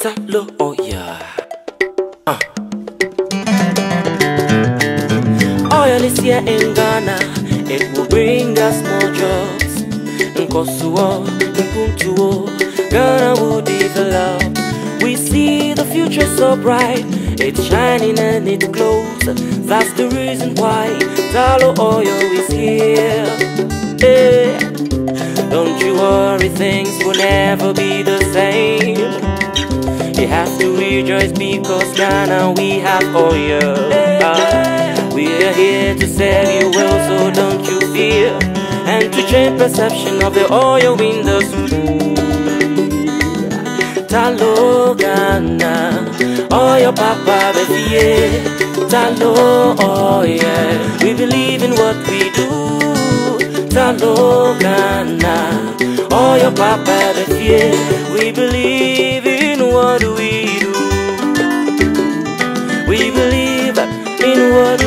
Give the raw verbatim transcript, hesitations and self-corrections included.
Talo, oh yeah. Uh. Oil is here in Ghana, it will bring us more jobs. Nkosuo, Nkuntuo, Ghana will develop. We see the future so bright, it's shining and it glows. That's the reason why Talo Oil is here. Hey. Don't you worry, things will never be the same. You have to rejoice because Ghana we have oil. uh, We are here to serve you well, so don't you fear, and to change perception of the oil industry. Talo Ghana, oil papa baby. Talo, oh yeah, we believe in what we do. Talo Ghana, oil papa baby. We believe in what we do. We believe in what